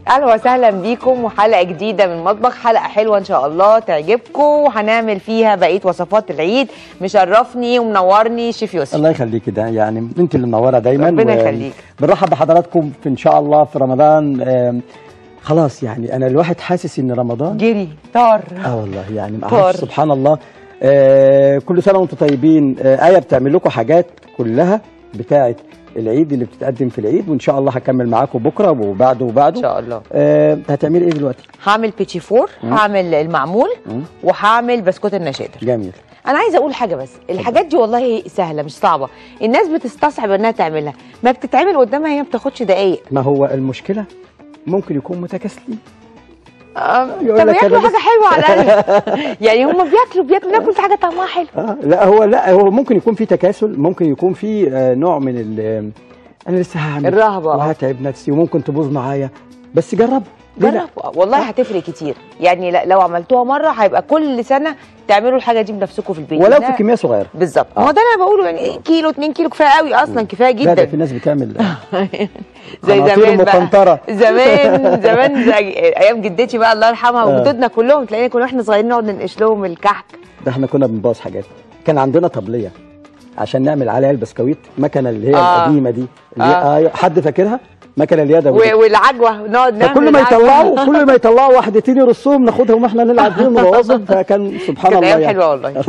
اهلا وسهلا بيكم وحلقه جديده من المطبخ، حلقه حلوه ان شاء الله تعجبكم وهنعمل فيها بقيه وصفات العيد. مشرفني ومنورني شيف يوسف. الله يخليك، ده يعني انت اللي منوره دايما. ربنا يخليك. بنرحب بحضراتكم في ان شاء الله في رمضان. خلاص يعني انا الواحد حاسس ان رمضان جري طار. والله يعني سبحان الله. كل سنه وانتم طيبين. آية بتعمل لكم حاجات كلها بتاعه العيد اللي بتتقدم في العيد، وان شاء الله هكمل معاكم بكره وبعده وبعده ان شاء الله. هتعملي ايه دلوقتي؟ هعمل بيتشي فور، هعمل المعمول، وهعمل بسكوت النشادر. جميل. انا عايزه اقول حاجه بس، الحاجات دي والله سهله مش صعبه، الناس بتستصعب انها تعملها، ما بتتعمل قدامها هي ما بتاخدش دقايق. ما هو المشكله ممكن يكون متكاسلين. طب ياكلوا حاجه حلوه على الاقل. يعني هم بناكل حاجه طعمها حلو. لا هو ممكن يكون في تكاسل، ممكن يكون في نوع من انا لسه هعمل الرهبه وهتعب نفسي وممكن تبوظ معايا، بس جرب والله هتفرق كتير. يعني لو عملتوها مره هيبقى كل سنه تعملوا الحاجه دي بنفسكم في البيت، ولو في كميه صغيره. بالظبط. ما هو ده انا بقوله، يعني كيلو 2 كيلو كفايه قوي اصلا، كفايه جدا. لا في ناس بتعمل زي زمان مقنطره. زمان زي ايام جدتي بقى الله يرحمها وجدودنا كلهم، تلاقينا كنا واحنا صغيرين نقعد ننقش لهم الكحك ده. احنا كنا بنبوظ حاجات. كان عندنا طبليه عشان نعمل عليها البسكويت، مكنه اللي هي القديمه دي اللي حد فاكرها؟ مكنه اليدوي والعجوه نقعد نعمل كل ما يطلعوا واحدتين يرصوهم ناخدهم واحنا نلعب بيهم ونبوظهم. فكان سبحان الله كانت ايام حلوه والله.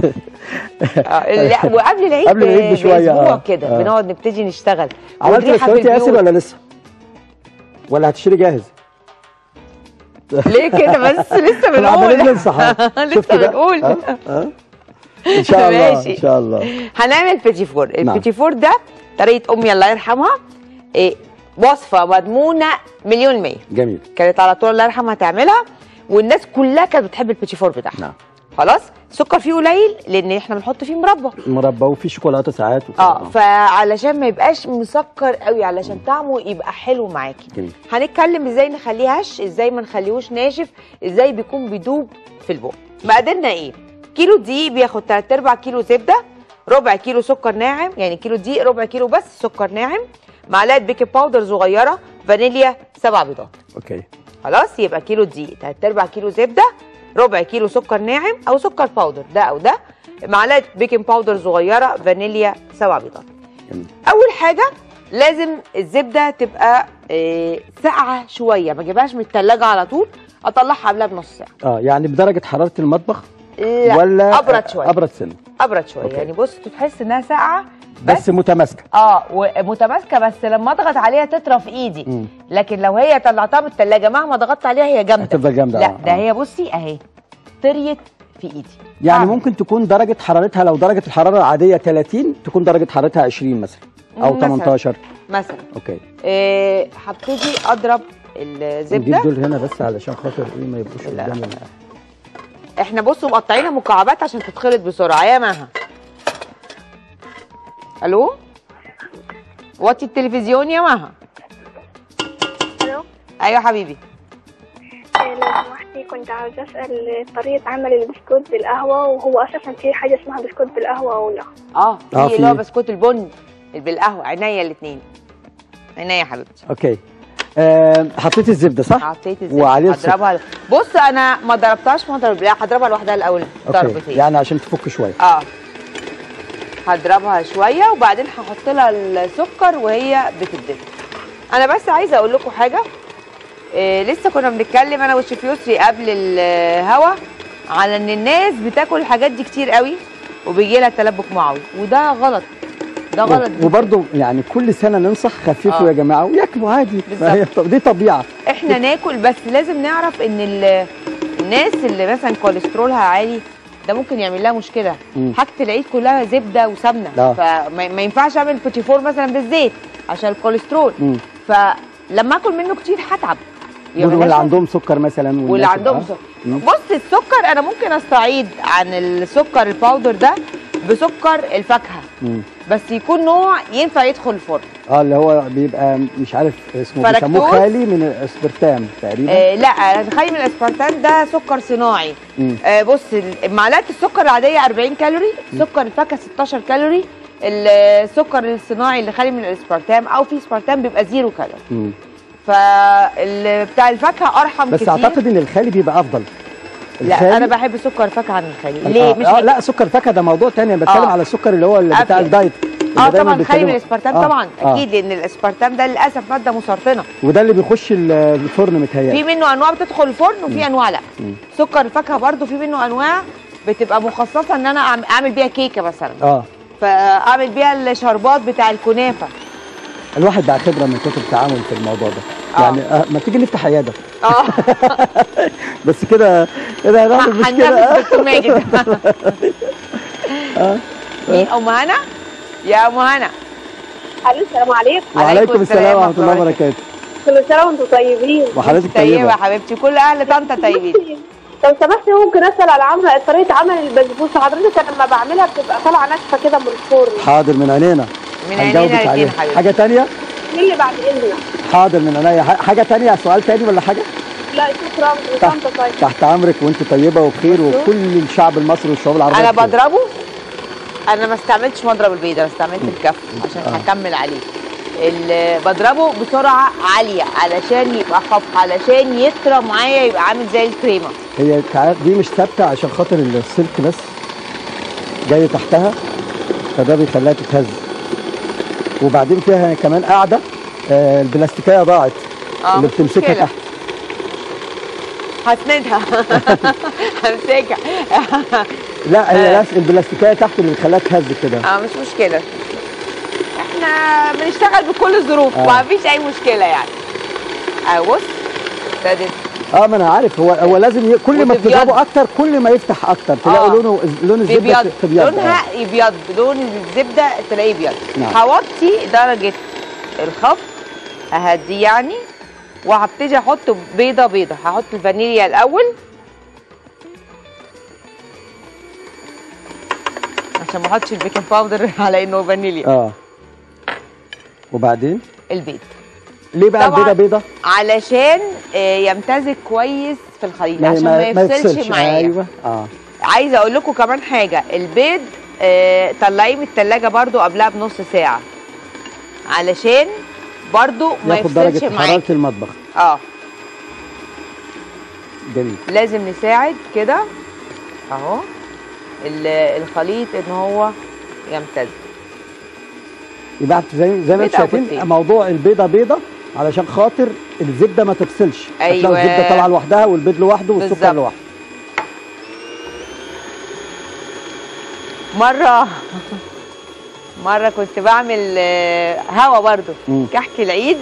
وقبل العيد بشويه باسبوع كده بنقعد نبتدي نشتغل. عملت بسكويت يا ياسر ولا لسه؟ ولا هتشتري جاهز؟ ليه كده بس؟ لسه بنقول. عمالين ننصح. لسه بنقول. ان شاء الله ان شاء الله. هنعمل بيتشي فور. البيتشي فور ده طريقه امي الله يرحمها، وصفه مضمونه مليون مية. جميل. كانت على طول الله يرحمها تعملها، والناس كلها كانت بتحب البيتشي فور بتاعها. نعم. خلاص. سكر فيه قليل لان احنا بنحط فيه مربى وفي شوكولاته ساعات فعلشان ما يبقاش مسكر قوي، علشان طعمه يبقى حلو معاكي. جميل. هنتكلم ازاي نخليه هش، ازاي ما نخليهوش ناشف، ازاي بيكون بيدوب في البق. مقاديرنا ايه؟ كيلو دقيق بياخد 3/4 كيلو زبده، ربع كيلو سكر ناعم، يعني كيلو دقيق ربع كيلو بس سكر ناعم، معلقه بيكنج باودر صغيره، فانيليا، 7 بيضات. اوكي. خلاص. يبقى كيلو دقيق، 3/4 كيلو زبده، ربع كيلو سكر ناعم او سكر باودر ده او ده، معلقه بيكنج باودر صغيره، فانيليا، 7 بيضات. اول حاجه لازم الزبده تبقى ساقعه شويه، ما اجيبهاش من الثلاجه على طول، اطلعها قبلها بنص ساعه. يعني بدرجه حراره المطبخ؟ لا ولا ابرد شويه. ابرد شويه. يعني بص تحس انها ساقعه بس متماسكه. ومتماسكه، بس لما اضغط عليها تطرى في ايدي. لكن لو هي طلعتها من الثلاجه مهما ضغطت عليها هي جامده، هتفضل جامده. لا ده هي بصي اهي طريت في ايدي. يعني ممكن تكون درجه حرارتها، لو درجه الحراره العاديه 30 تكون درجه حرارتها 20 مثلا او 18 مثلا. اوكي. هبتدي اضرب الزبده. نجيب دول هنا بس علشان خاطر ما يبقوش قدامنا. احنا بصوا مقطعينها مكعبات عشان تتخلط بسرعه يا مها. الو، وطي التلفزيون يا مها. الو. ايوه حبيبي. لو سمحتي كنت عاوزه اسال طريقه عمل البسكوت بالقهوه، وهو اساسا في حاجه اسمها بسكوت بالقهوه او لا؟ في اللي هو بسكوت البن بالقهوه. عينيا الاثنين، عينيا يا حبيبتي. اوكي. حطيت الزبده صح؟ حطيت الزبده وعليه هضربها. بص انا ما ضربتهاش مضرب، لا هضربها لوحدها الاول ضربتين يعني عشان تفك شويه. هضربها شويه وبعدين هحط لها السكر وهي بتدب. انا بس عايزه اقول لكم حاجه. لسه كنا بنتكلم انا والشيف يسري قبل الهوا على ان الناس بتاكل الحاجات دي كتير قوي وبيجي لها تلبك معوي، وده غلط. ده غلط. وبرضه يعني كل سنه ننصح خففوا يا جماعه وياكلوا عادي. دي طبيعه. احنا ناكل، بس لازم نعرف ان الناس اللي مثلا كوليسترولها عالي ده ممكن يعمل لها مشكله. حاجه العيد كلها زبده وسمنه، فما ينفعش اعمل بيتشي فور مثلا بالزيت عشان الكوليسترول. فلما اكل منه كتير هتعب. واللي عندهم سكر مثلا، واللي عندهم سكر. بص السكر انا ممكن استعيد عن السكر الباودر ده بسكر الفاكهه، بس يكون نوع ينفع يدخل الفرن. اللي هو بيبقى مش عارف اسمه، بيسموه خالي من الاسبرتام تقريبا. لا خالي من الاسبرتام ده سكر صناعي. بص معلقه السكر العاديه 40 كالوري، سكر الفاكهه 16 كالوري، السكر الصناعي اللي خالي من الاسبرتام او في اسبرتام بيبقى 0 كالوري. بتاع الفاكهه ارحم بس كتير. اعتقد ان الخالي بيبقى افضل. لا انا بحب سكر الفاكهه عن الخالي. ليه؟ مش لا سكر الفاكهه ده موضوع تاني، انا بتكلم على السكر اللي هو بتاع الدايت. طبعا الخالي من الاسبرتام طبعا اكيد، لان الاسبرتام ده للاسف ماده مسرطنه، وده اللي بيخش الفرن متهيألي. في منه انواع بتدخل الفرن وفي انواع لا. سكر الفاكهه برضو في منه انواع بتبقى مخصصه ان انا اعمل بيها كيكه مثلا، فاعمل بيها الشربات بتاع الكنافه. الواحد بقى خبره من كتر التعامل في الموضوع ده. يعني ما تيجي نفتح عياده. بس كده هنعمل مشكله. هننافس دكتور ماجد. مين ام هنا؟ يا ام هنا. الو السلام عليكم. وعليكم السلام ورحمه الله وبركاته. كل سنه وانتم طيبين. وحضرتك طيبه يا حبيبتي، كل اهل طنطا طيبين. لو سمحتي ممكن اسال على طريقه عمل البسبوسه؟ حضرتك انا لما بعملها بتبقى طالعه ناشفه كده من الفرن. حاضر من عينينا. من عينينا الاثنين حبيبتي. حاجه ثانيه؟ مين اللي بعد اذنك؟ حاضر من عينيا. حاجه ثانيه، سؤال ثاني ولا حاجه؟ لا شكرا. وانت طيب. تحت امرك وانت طيبه وبخير، وكل الشعب المصري والشعوب العربيه. انا بضربه، انا ما استعملتش مضرب البيض، انا استعملت الكف عشان هكمل عليه. بضربه بسرعه عاليه علشان يبقى خف، علشان يطرى معايا يبقى عامل زي الكريمه. هي دي مش ثابته عشان خاطر السلك بس جاي تحتها، فده بيخليها تتهز. وبعدين فيها كمان قاعده البلاستيكيه ضاعت اللي بتمسكها تحت. هسندها. همسكها. لا هي البلاستيكيه تحت اللي بتخليها تهز كده. مش مشكله، احنا بنشتغل بكل الظروف ومفيش اي مشكله يعني. بص ابتدت. ما انا عارف، هو لازم كل ما تضربه اكتر كل ما يفتح اكتر، تلاقي لون الزبده بيبيض. لونها يبيض، لون الزبده تلاقيه ابيض. نعم. هوطي درجه الخفق، اهدي يعني، وهبتدي احط بيضه. هحط الفانيليا الاول عشان ما احطش البيكنج باودر على انه فانيليا. وبعدين البيض. ليه بقى البيضه بيضه؟ علشان يمتزج كويس في الخليط، عشان ما يفصلش معايا. ايوه. عايزه اقول لكم كمان حاجه، البيض طلعيه من الثلاجه برضو قبلها بنص ساعه علشان برضو ما يفصلش معايا. ياخد درجه حراره المطبخ. جميل. لازم نساعد كده اهو الخليط ان هو يمتزج. يبقى زي ما انتم شايفين موضوع البيضه بيضه علشان خاطر الزبده ما تفصلش. ايوه. الزبده طالعه لوحدها والبيض لوحده والسكر لوحده. مره كنت بعمل هوا برضو كحك العيد،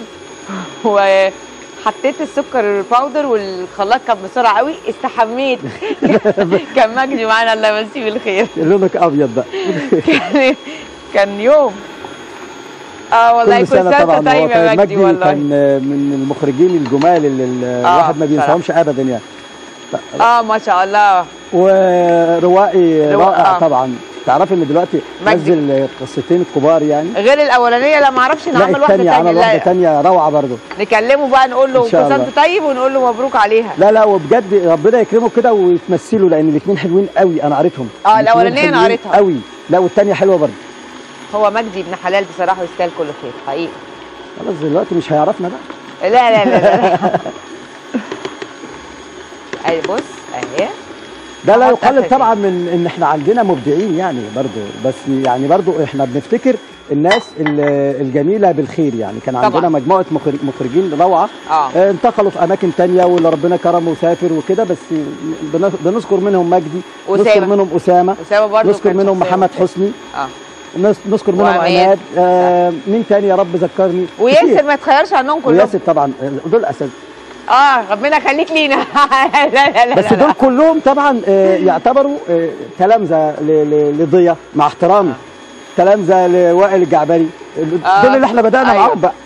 وحطيت السكر الباودر والخلاط كان بسرعه قوي، استحميت. كان مجدي معانا الله يمسيه بالخير. لونك ابيض بقى. كان يوم. والله كل سنه طبعا. طيب يا مجدي. والله كان من المخرجين الجمال اللي الواحد ما بينساهمش ابدا يعني. ما شاء الله. وروائي رائع طبعا. تعرفي ان دلوقتي نزل قصتين كبار يعني، غير الاولانيه. لا ما اعرفش ان عمل واحده ثانيه. عمل واحده ثانيه روعه برضه. نكلمه بقى نقول له كل سنه وانت طيب، ونقول له مبروك عليها. لا وبجد ربنا يكرمه كده ويتمثلوا، لان الاثنين حلوين قوي. انا قريتهم. الاولانيه انا قريتها قوي. لا والثانيه حلوه برضه. هو مجدي ابن حلال بصراحه، ويستاهل كل خير حقيقي. خلاص دلوقتي مش هيعرفنا بقى. لا. اهي بص اهي. ده لا يقلل طبعا من ان احنا عندنا مبدعين يعني برضو، بس يعني برضو احنا بنفتكر الناس الجميله بالخير يعني. كان عندنا طبعا مجموعه مخرجين روعه انتقلوا في اماكن ثانيه واللي ربنا كرمه وسافر وكده، بس بنذكر منهم مجدي، نذكر منهم اسامه برضو، نذكر منهم محمد حسني، نذكر منهم عماد. مين تاني يا رب ذكرني؟ وياسر ما يتخيرش عنهم كلهم. وياسر طبعا دول اساس. ربنا يخليك لينا. لا بس دول كلهم طبعا يعتبروا تلامذه لضياء، مع احترامي، تلامذه لوائل الجعبري. دول اللي احنا بدانا معاهم بقى.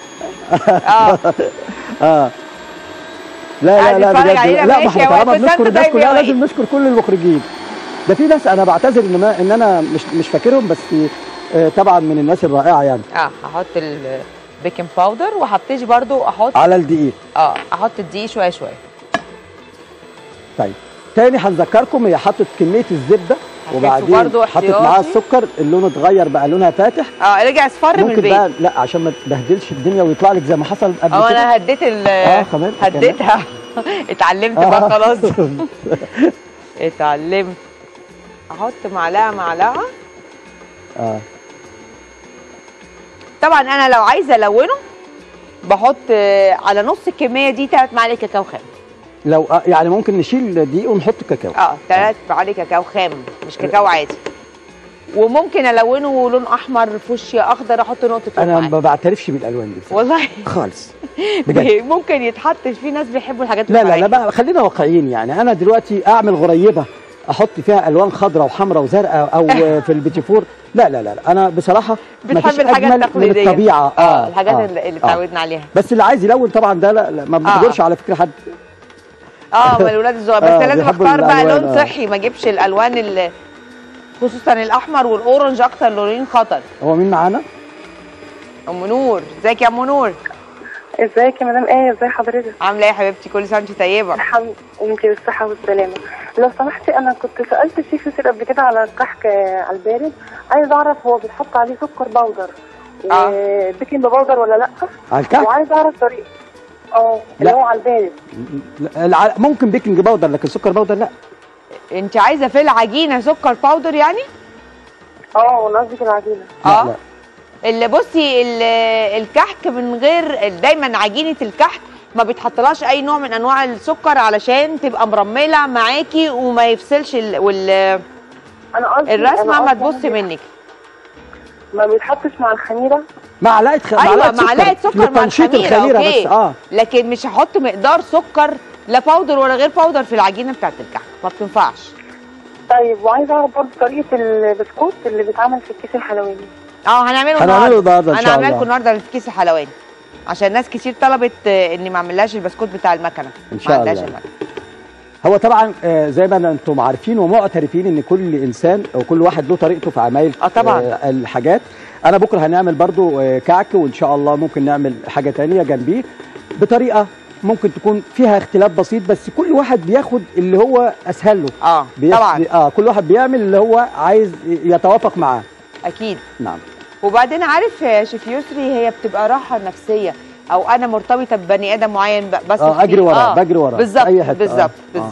لا ما احنا طالما بنشكر الناس كلها لازم نشكر كل المخرجين. ده في ناس انا بعتذر ان انا مش فاكرهم، بس طبعا من الناس الرائعه يعني. هحط البيكنج باودر، وهبتدي برضو احط على الدقيق. احط الدقيق شويه. طيب تاني هنذكركم، هي حطت كميه الزبده وبعدين حطت معاها السكر، اللون اتغير بقى لونها فاتح. رجع اصفر من البيت. بقى لا عشان ما تبهدلش الدنيا ويطلع لك زي ما حصل قبل كده. انا هديت كمان هديتها اتعلمت بقى خلاص. اتعلمت. احط معلقه طبعا انا لو عايزه الونه بحط على نص الكميه دي 3 معالق كاكاو خام. لو يعني ممكن نشيل دي ونحط كاكاو. 3 معالق كاكاو خام مش كاكاو عادي. وممكن الونه لون احمر، فوشيا، اخضر، احط نقطه. انا ما بعترفش بالالوان دي والله خالص بجد. ممكن يتحط، في ناس بيحبوا الحاجات لا بقى خلينا واقعيين. يعني انا دلوقتي اعمل غريبه احط فيها الوان خضراء وحمراء وزرقاء او في البيتيفور، لا انا بصراحه بتحب الحاجات التقليديه من الطبيعه. الحاجات اللي اتعودنا عليها. بس اللي عايز يلون طبعا ده لا ما بنقدرش على فكره حد. ما الولاد الصغار بس لازم اختار بقى لون صحي، ما اجيبش الالوان اللي خصوصا الاحمر والاورنج اكتر لونين خطر. هو مين معانا؟ ام نور. ازيك يا ام نور؟ ازيك يا مدام ايه؟ ازي حضرتك؟ عامله ايه يا حبيبتي؟ كل سنه وانت طيبه. الحمد لله وانت بالصحه والسلامه. لو سمحتي انا كنت سالت الشيف ياسر قبل كده على الكحك على البارد، عايز اعرف هو بيتحط عليه سكر باودر بيكنج باودر ولا لا؟ على الكحك؟ وعايز اعرف طريقه اللي هو على البارد. ممكن بيكنج باودر لكن سكر باودر لا. انت عايزه في العجينه سكر باودر يعني؟ انا قصدي في العجينه. لا. اللي بصي الكحك من غير، دايما عجينه الكحك ما بيتحطلهاش اي نوع من انواع السكر علشان تبقى مرمله معاكي وما يفصلش انا قصدي الرسمه ما تبص منك. ما بيتحطش مع الخميره؟ معلقه سكر مع الخميره بس لكن مش هحط مقدار سكر لا باودر ولا غير باودر في العجينه بتاعت الكحك، ما بتنفعش. طيب وعايزه اعرف برضه طريقه البسكوت اللي بيتعمل في الكيس الحلواني. هنعمله النهارده ان شاء الله. انا هعمل لكم النهارده في الكيس الحلواني عشان ناس كتير طلبت اني ما اعملهاش البسكوت بتاع المكنه. ان شاء الله. هو طبعا زي ما انتم عارفين ومعترفين ان كل انسان او كل واحد له طريقته في عمايل طبعا الحاجات. انا بكره هنعمل برضو كعك، وان شاء الله ممكن نعمل حاجه ثانيه جنبيه بطريقه ممكن تكون فيها اختلاف بسيط، بس كل واحد بياخد اللي هو اسهل له. طبعا كل واحد بيعمل اللي هو عايز يتوافق معاه. اكيد. نعم. وبعدين عارف يا شيف يسري، هي بتبقى راحه نفسيه، او انا مرتبطه ببني ادم معين بس اجري وراه بجري وراه بالظبط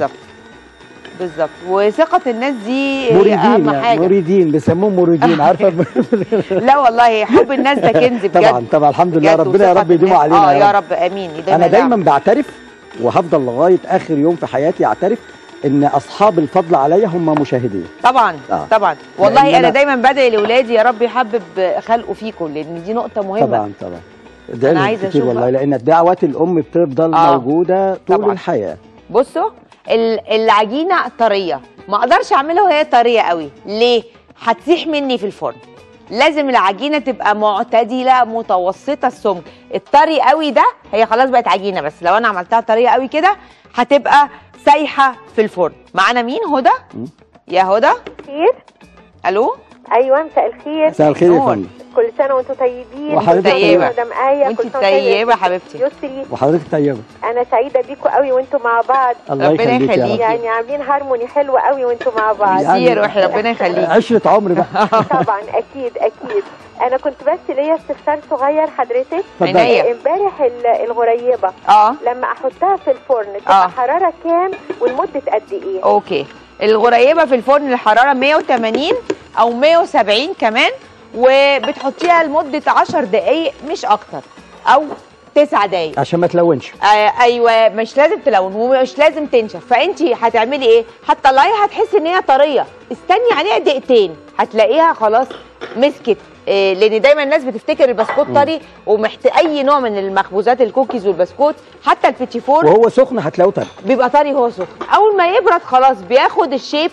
بالظبط. وثقه الناس دي اهم حاجه. مريدين بيسموهم مريدين عارفه. لا والله حب الناس ده كنز بجد. طبعا الحمد لله، ربنا يا رب يديمه علينا. يا رب امين. انا دايما بعترف وهفضل لغايه اخر يوم في حياتي اعترف ان اصحاب الفضل عليا هم مشاهدين. طبعا طبعا والله انا دايما بدعي لاولادي يا رب يحبب خلقه فيكم، لان دي نقطه مهمه. طبعا انا عايزه كتير والله، لان دعوات الام بتفضل موجوده طول طبعًا. الحياه. بصوا العجينه طريه، ما اقدرش اعملها وهي طريه قوي. ليه؟ هتسيح مني في الفرن. لازم العجينه تبقى معتدله متوسطه السمك. الطري قوي ده هي خلاص بقت عجينه، بس لو انا عملتها طريه قوي كده هتبقى سايحه في الفرن. معانا مين؟ هدى. يا هدى. خير. الو. ايوه مساء الخير. مساء الخير يا فندم. كل سنه وانتم طيبين. وحضرتك طيبه. مدام آية وانت طيبه يا حبيبتي. يسري. وحضرتك طيبه. انا سعيده بيكم قوي وانتم مع بعض. الله يخليك. يعني عاملين هارموني حلوه قوي وانتم مع بعض. يا روحي ربنا يخليك. عشره عمر بقى. طبعا اكيد. انا كنت بس ليا استفسار صغير حضرتك. امبارح الغريبه لما احطها في الفرن تبقى حراره كام والمده قد ايه؟ اوكي. الغريبه في الفرن الحراره 180 او 170 كمان، وبتحطيها لمده 10 دقائق مش اكتر، او 9 دقائق عشان ما تلونش. ايوه مش لازم تلون ومش لازم تنشف. فانت هتعملي ايه؟ هتطلعيها هتحسي ان هي طريه، استني عليها دقيقتين هتلاقيها خلاص مسكت. لان دايما الناس بتفتكر البسكوت طري اي نوع من المخبوزات الكوكيز والبسكوت حتى البيتيفور وهو سخن هتلاقيه طري، بيبقى طري وهو سخن. اول ما يبرد خلاص بياخد الشيب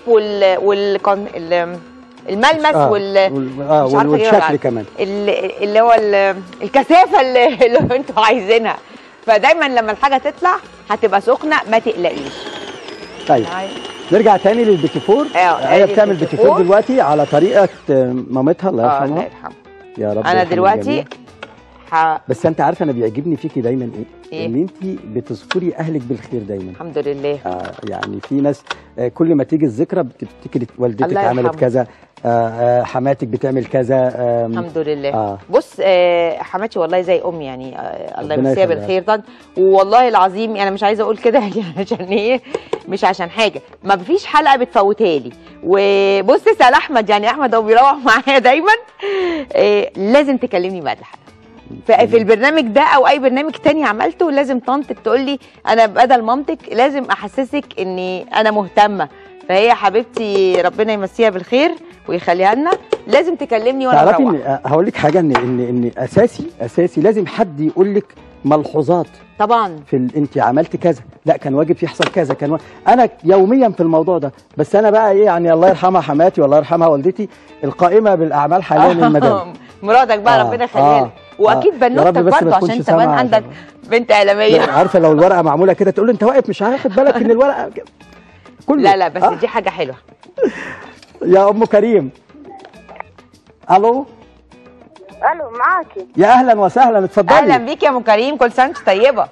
الملمس والشكل كمان اللي هو الكثافه اللي انتوا عايزينها. فدايما لما الحاجه تطلع هتبقى سخنه ما تقلقيش. طيب نرجع تاني للبيتيفور. هي بتعمل بيتيفور دلوقتي على طريقه مامتها الله يرحمها. الله يرحمها. يا رب. انا دلوقتي بس انت عارفه انا بيعجبني فيكي دايما ايه؟ ان انت بتذكري اهلك بالخير دايما. الحمد لله. يعني في ناس كل ما تيجي الذكرى بتفتكري والدتك عملت كذا، حماتك بتعمل كذا. الحمد لله. بص حماتي والله زي امي يعني، الله يمسيها بالخير طبعا. والله العظيم انا مش عايزه اقول كده عشان ايه، مش عشان حاجه، ما فيش حلقه بتفوتها لي. وبص اسال احمد، يعني احمد هو بيروح معايا دايما لازم تكلمني بعد الحلقه في البرنامج ده او اي برنامج تاني عملته. لازم طنطك تقول لي انا بدل مامتك لازم احسسك اني انا مهتمه. فهي حبيبتي ربنا يمسيها بالخير ويخليها لنا، لازم تكلمني وانا بروح. تعرفي هقول لك حاجه، ان اساسي لازم حد يقول لك ملحوظات. طبعا انت عملت كذا، لا كان واجب يحصل كذا، انا يوميا في الموضوع ده. بس انا بقى ايه يعني، الله يرحمها حماتي والله يرحمها والدتي، القائمه بالاعمال حاليا المدام. مرادك بقى ربنا يخليها لك. واكيد بنوتك برضه عشان انت كمان عندك بنت اعلاميه. عارفه لو الورقه معموله كده تقول له انت واقف مش هاخد بالك ان الورقه كله. لا بس دي حاجه حلوه. يا ام كريم. الو معاكي. يا اهلا وسهلا، اتفضلي. اهلا بيك يا ام كريم، كل سنه وانت طيبه.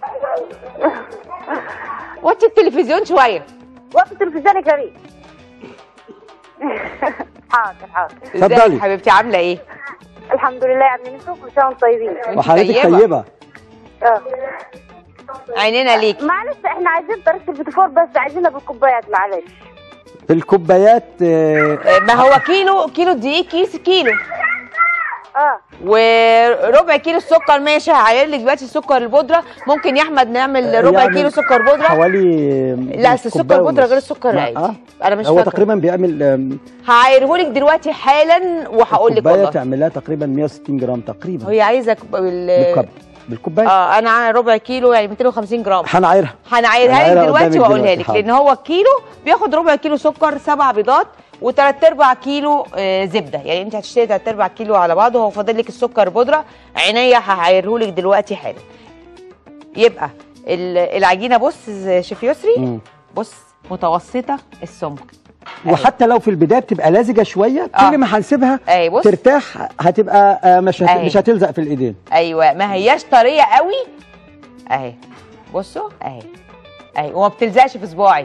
وطي التلفزيون شويه. وطي التلفزيون يا كريم. حاضر. اتفضلي يا حبيبتي، عامله ايه؟ الحمد لله يا عم نسوق، كل سنه وانتم طيبين. وحضرتك طيبه. عينينا ليك. معلش احنا عايزين طريقه الفطور، بس عايزينها بالكوبايات. معلش بالكوبايات. ما هو كيلو دقيق كيلو. وربع كيلو السكر ماشي. هعاير لك دلوقتي السكر البودره. ممكن يا احمد نعمل ربع كيلو سكر بودره حوالي. لا السكر البودره غير السكر العادي. انا مش هو فاكره. تقريبا بيعمل هعايره لك دلوقتي حالا وهقول لك والله. تعملها تقريبا 160 جرام تقريبا. هي عايزه بالكوبايه. انا ربع كيلو يعني 250 جرام. هنعايرها لك دلوقتي واقولها لك، لان هو كيلو بياخد ربع كيلو سكر، 7 بيضات و3/4 كيلو زبده. يعني انت هتشتري 3/4 كيلو على بعضه. هو فاضل لك السكر بودره. عينيا هعايره لك دلوقتي حالا. يبقى العجينه بص شيف يسري، بص متوسطه السمك، وحتى لو في البدايه بتبقى لازجه شويه. كل ما هنسيبها ترتاح هتبقى مش هتلزق في الايدين. ايوه، ما هياش طريه قوي اهي. بصوا اهي وما بتلزقش في صباعي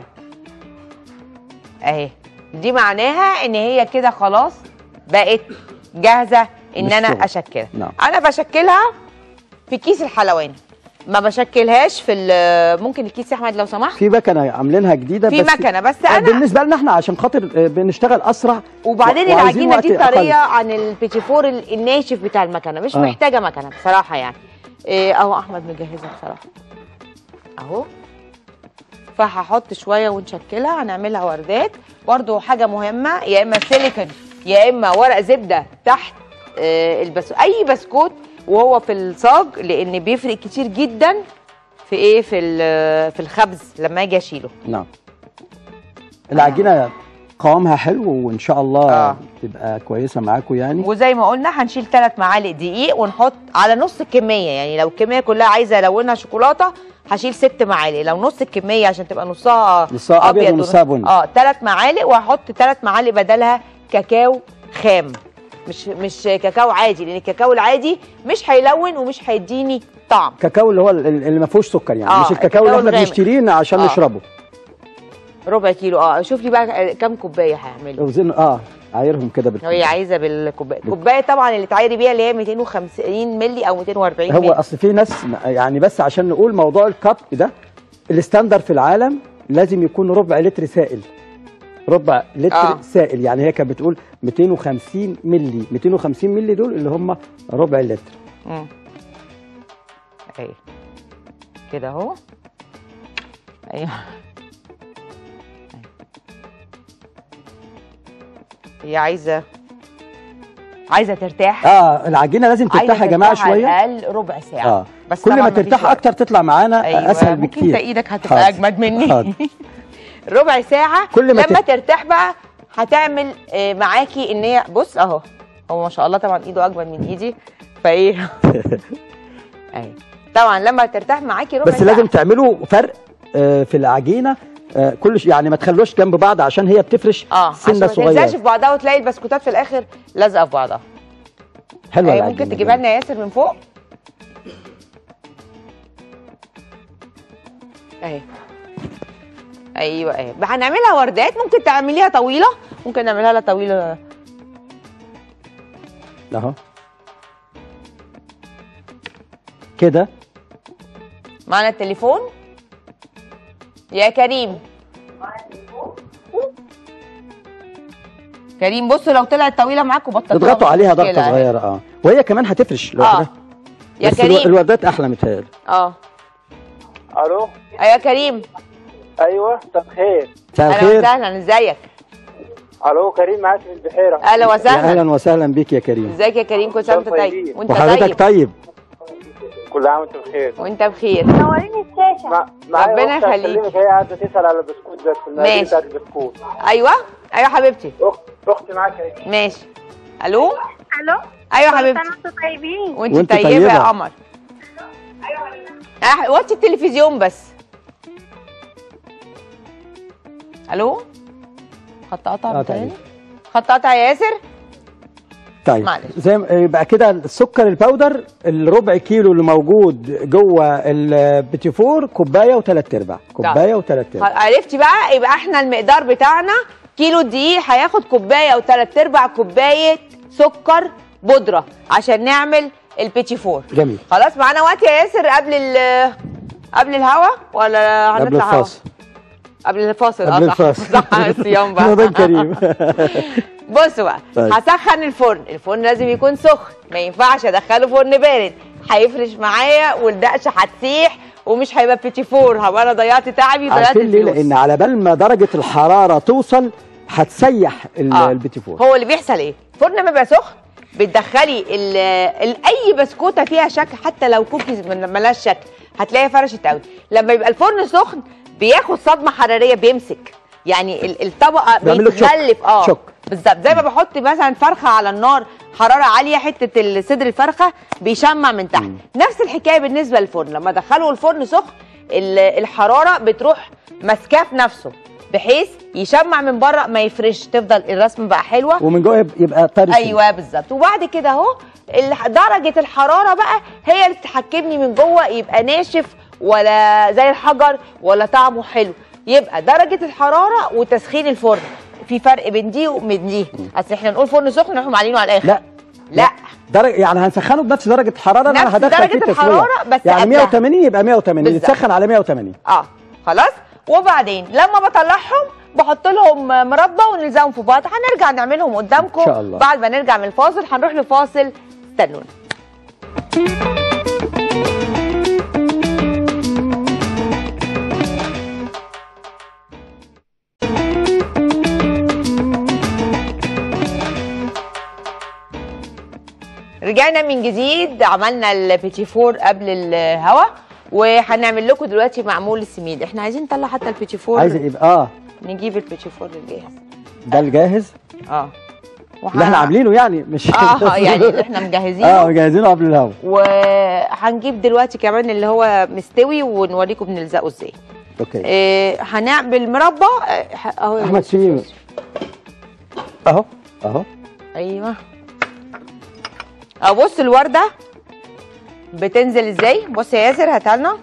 اهي. دي معناها ان هي كده خلاص بقت جاهزه ان انا اشكلها. انا بشكلها في كيس الحلواني، ما بشكلهاش في ممكن الكيس يا احمد لو سمحت. في مكنه عاملينها جديده، في مكنه بس انا بالنسبه لنا احنا عشان خاطر بنشتغل اسرع. وبعدين العجينه دي طريه عن البيتيفور الناشف بتاع المكنه، مش محتاجه مكنه بصراحه يعني. اهو احمد مجهزها بصراحه اهو. فهحط شويه ونشكلها. هنعملها وردات برضو. حاجه مهمه، يا اما سيليكون يا اما ورق زبده تحت اي بسكوت وهو في الصاج، لان بيفرق كتير جدا في ايه، في الخبز لما اجي اشيله. نعم. العجينه قوامها حلو وان شاء الله تبقى كويسه معاكم يعني. وزي ما قلنا هنشيل 3 معالق دقيق ونحط على نص الكميه. يعني لو الكميه كلها عايزه الونها شوكولاته هشيل 6 معالق. لو نص الكميه عشان تبقى نصها ابيض ونصها بني 3 معالق. وهحط 3 معالق بدلها كاكاو خام، مش كاكاو عادي، لان الكاكاو العادي مش هيلون ومش هيديني طعم. كاكاو اللي هو اللي ما فيهوش سكر يعني. مش الكاكاو اللي احنا بنشتريه عشان نشربه. ربع كيلو. شوف لي بقى كام كوبايه هعمل. اوزن عايرهم كده هي عايزه بالكوبايه. الكوبايه طبعا اللي تعايري بيها اللي هي 250 مللي او 240 مللي. هو اصل في ناس يعني، بس عشان نقول موضوع الكاب ده الستاندر في العالم لازم يكون ربع لتر سائل. ربع لتر سائل يعني. هي كانت بتقول 250 مللي. 250 مللي دول اللي هم ربع لتر. اهي كده اهو. ايوه هي عايزه ترتاح. العجينه لازم ترتاح يا جماعه شويه. على الاقل ربع ساعه. بس كل ما ترتاح اكتر تطلع معانا اسهل بكتير. ممكن انت ايدك هتبقى اجمد مني. ربع ساعه. لما ترتاح بقى هتعمل معاكي ان هي بص اهو. هو ما شاء الله طبعا ايده اجمد من ايدي فايه. اهي طبعا لما ترتاح معاكي ربع بس ساعة. لازم تعملوا فرق في العجينه كل يعني ما تخلوش جنب بعض عشان هي بتفرش سنه صغيره. ما تلزقش في بعضها وتلاقي البسكوتات في الاخر لازقه في بعضها. حلوه العجينه. ممكن تجيبها لنا يا ياسر من فوق. اهي. ايوه اهي. هنعملها وردات، ممكن تعمليها طويله، ممكن نعملها لها طويله اهو كده. معنا التليفون يا كريم. كريم بصوا لو طلعت طويله معاكم بطلوا اضغطوا عليها ضغطه صغيره وهي كمان هتفرش لوحدها. يا بس كريم الوردات احلى متهيألي. الو. ايوه يا كريم. ايوه مساء الخير. مساء الخير. اهلا وسهلا، ازيك؟ الو كريم معاك من البحيره. اهلا وسهلا. اهلا وسهلا بيك يا كريم. ازيك يا كريم؟ كل سنه وانت طيب. وانت وحضرتك طيب. كل عام وانت بخير. وانت بخير. نوريني الشاشه. ربنا يخليك. هي قاعده تسال على البسكوت ده في المقادير بتاعت البسكوت. ايوه ايوه حبيبتي. اختي معاك اهي. ماشي. الو. الو. ايوه حبيبتي. انتوا طيبين. وانت طيبه يا قمر. وطي التلفزيون بس. الو. خط قطع تاني. خط قطع يا ياسر. طيب معلش. زي يبقى كده السكر الباودر الربع كيلو اللي موجود جوه البيتي فور كوبايه وثلاث ارباع. كوبايه وثلاث ارباع. عرفتي بقى؟ يبقى احنا المقدار بتاعنا كيلو دقيق هياخد كوبايه وثلاث ارباع كوبايه سكر بودره عشان نعمل البيتي فور. جميل. خلاص معانا وقت يا ياسر قبل الهوا ولا هنطلع قبل الفاصل؟ قبل الفاصل. قبل الفاصل. صح الصيام بقى. رمضان كريم. بصوا بقى. طيب. هسخن الفرن لازم يكون سخن، ما ينفعش ادخله فرن بارد، هيفرش معايا والدقشه هتسيح ومش هيبقى بيتي فور، هبقى انا ضيعت تعبي وضيعت عارفين ليه؟ الفلوس. لان على بال ما درجه الحراره توصل هتسيح البيتي فور. هو اللي بيحصل ايه؟ الفرن لما يبقى سخن بتدخلي اي بسكوته فيها شكل، حتى لو كوكيز مالهاش شكل هتلاقيها فرشت قوي. لما يبقى الفرن سخن بياخد صدمه حراريه، بيمسك يعني الطبقه بيتغلف. شك. بالظبط زي ما بحط مثلا فرخه على النار حراره عاليه، حته صدر الفرخه بيشمع من تحت. نفس الحكايه بالنسبه للفرن، لما ادخله الفرن سخن الحراره بتروح ماسكاه في نفسه بحيث يشمع من بره ما يفرش، تفضل الرسم بقى حلوه ومن جوه يبقى طري. ايوه بالظبط. وبعد كده اهو درجه الحراره بقى هي اللي تحكمني من جوه، يبقى ناشف ولا زي الحجر ولا طعمه حلو. يبقى درجه الحراره وتسخين الفرن في فرق بين دي وبين دي. اصل احنا نقول فرن سخن نروح معلينه على الاخر. لا درجه يعني هنسخنه بنفس درجه الحراره. نفس انا هدخل فيه درجه الحراره بس يعني 180 يبقى 180 يتسخن على 180. خلاص. وبعدين لما بطلعهم بحط لهم مربى ونلزقهم في بعض. هنرجع نعملهم قدامكم ان شاء الله. بعد ما نرجع من الفاصل هنروح لفاصل، استنونا. رجعنا من جديد، عملنا البيتي فور قبل الهوا وهنعمل لكم دلوقتي معمول السميد. احنا عايزين نطلع حتى البيتي فور. عايز يبقى نجيب البيتي فور الجاهز ده الجاهز. اللي احنا عاملينه يعني مش يعني اللي احنا مجهزينه. مجهزينه قبل الهوا. وهنجيب دلوقتي كمان اللي هو مستوي ونوريكم بنلزقه ازاي. اوكي. هنعمل مربى اهو. احمد سمير اهو. ايوه. بص الورده بتنزل ازاي. بص يا ياسر هاتها لنا.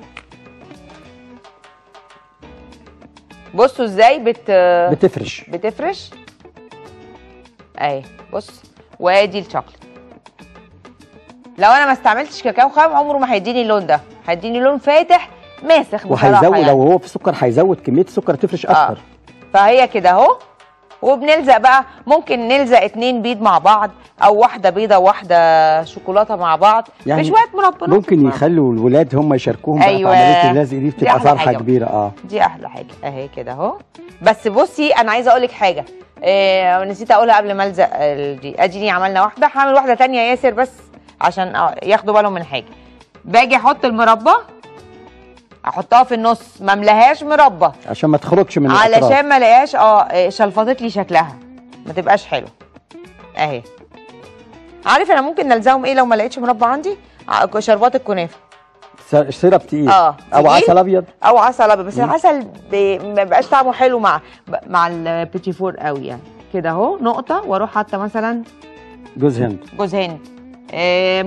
بصوا ازاي بتفرش اهي. بص وادي الشوكليت. لو انا ما استعملتش كاكاو خام عمره ما هيديني اللون ده، هيديني لون فاتح ماسخ بصراحه. وهيزود يعني. لو هو في سكر هيزود كميه السكر تفرش اكتر. فهي كده اهو. وبنلزق بقى، ممكن نلزق 2 بيض مع بعض او واحده بيضه وواحده شوكولاته مع بعض يعني بشويه مربى. ممكن يخلوا الولاد هم يشاركوهم. أيوة. بقى في عمليه اللزق دي بتبقى فرحه كبيره. دي احلى حاجه اهي كده اهو. بس بصي انا عايزه اقول لك حاجه نسيت اقولها قبل ما الزق دي. اديني عملنا واحده، هعمل واحده ثانيه يا ياسر بس عشان ياخدوا بالهم من حاجه. باجي احط المربى احطها في النص، ما املاهاش مربى عشان ما تخرجش من الاطراف، علشان ما الاقيهاش شلفطت لي شكلها ما تبقاش حلوه اهي. عارف انا ممكن نلزقهم ايه لو ما لقيتش مربى عندي؟ شربات الكنافه. سيرب تقيل. او عسل ابيض. او عسل ابيض، بس العسل ما بيبقاش طعمه حلو مع البيتي فور قوي يعني. كده اهو نقطه واروح حاطه مثلا جوز هند.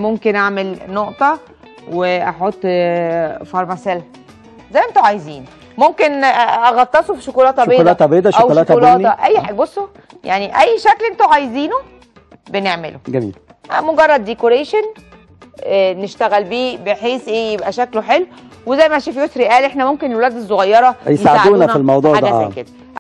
ممكن اعمل نقطه واحط فارماسيل زي ما انتوا عايزين. ممكن اغطسه في شوكولاته بيضاء، شوكولاته بيضاء، شوكولاته بني، اي حاجه. بصوا يعني اي شكل انتوا عايزينه بنعمله. جميل. مجرد ديكوريشن نشتغل بيه بحيث ايه يبقى شكله حلو. وزي ما شيف يسري قال احنا ممكن الولاد الصغيره يساعدونا في الموضوع ده. حاجه زي كده.